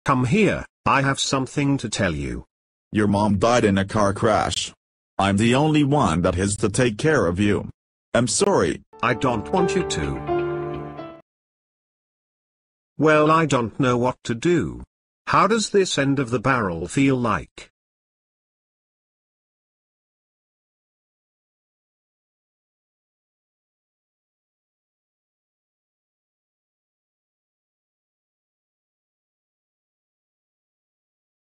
Come here, I have something to tell you. Your mom died in a car crash. I'm the only one that has to take care of you. I'm sorry. I don't want you to. Well, I don't know what to do. How does this end of the barrel feel like?